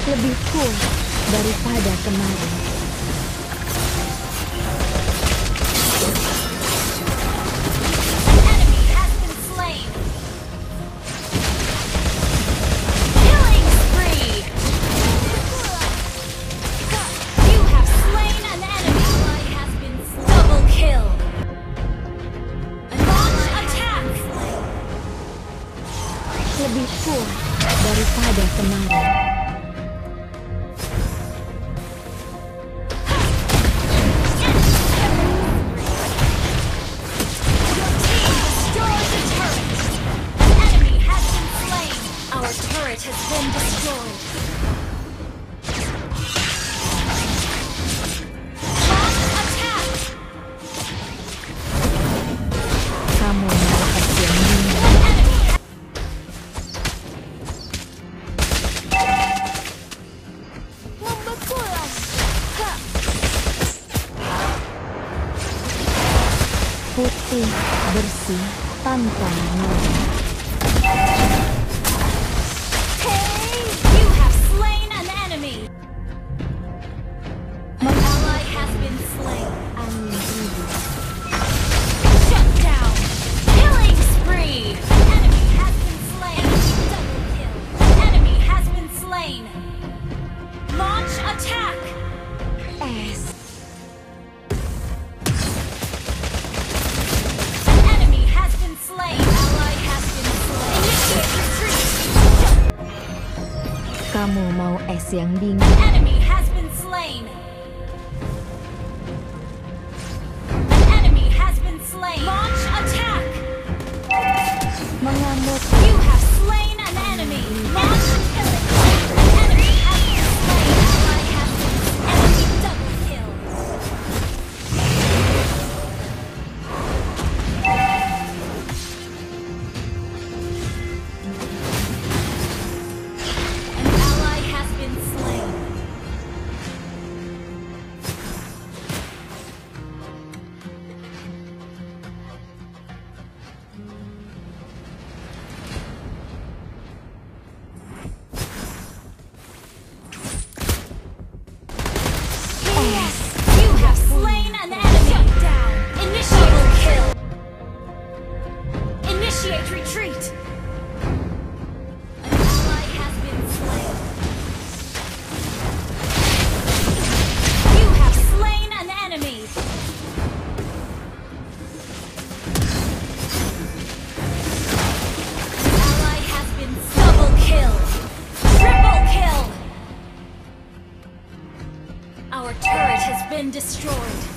Lebih kuat daripada kemarin. Lebih kuat daripada kemarin. Putih bersih tanpa noda. Hey, you have slain an enemy. An ally has been slain. Shut down. Killing spree. Enemy has been slain. Double kill. Enemy has been slain. Launch attack. S. Kamu mau es yang dingin? Enemy has been slain. Enemy has been slain. Launch attack. Mengamuk. You have slain an enemy. Launch killing. Enemy has been slain. Ally has been slain. Enemy double kill. Retreat! An ally has been slain. You have slain an enemy. An ally has been double kill. Triple kill. Our turret has been destroyed.